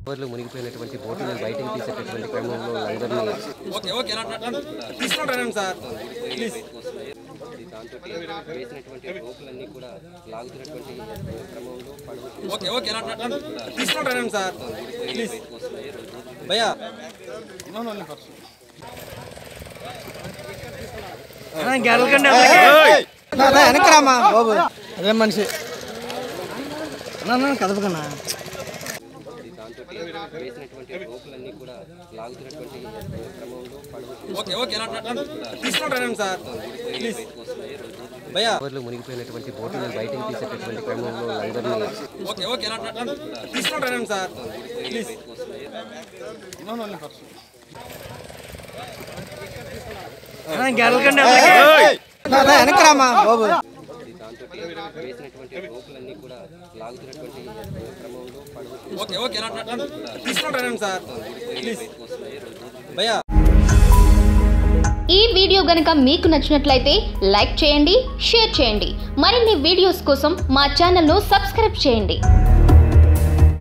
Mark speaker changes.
Speaker 1: మునిగిపోయినటువంటి బోటులను బయటికి తీసేటటువంటి క్రమంలో అందరినీ
Speaker 2: తీసుకుంటారండి సార్
Speaker 1: దాంతో వేసినటువంటి రోపులన్నీ కూడా లాగుతున్నటువంటి క్రమంలో
Speaker 2: తీసుకుంటారండి సార్ భయ్యా
Speaker 3: వెనకరామా బాబు అదే మనిషి కదపకన్నా
Speaker 1: దాంతో వేసినటువంటి రోపులన్నీ కూడా లాగుతున్నటువంటి క్రమంలో
Speaker 2: తీసుకుంటారండి సార్ భయ్యా
Speaker 1: మునిగిపోయినటువంటి బోటులను బయటికి తీసేటటువంటి క్రమంలో అందరినీ
Speaker 2: తీసుకుంటారండి సార్
Speaker 3: వెనకరామా బాబు
Speaker 1: దాంతో వేసినటువంటి రోపులన్నీ కూడా లాగుతున్నటువంటి క్రమంలో
Speaker 2: తీసుకుంటారండి సార్ భయ్యా
Speaker 4: ఈ వీడియో గనుక మీకు నచ్చినట్లయితే లైక్ చేయండి, షేర్ చేయండి. మరిన్ని వీడియోస్ కోసం మా ఛానల్ను సబ్స్క్రైబ్ చేయండి.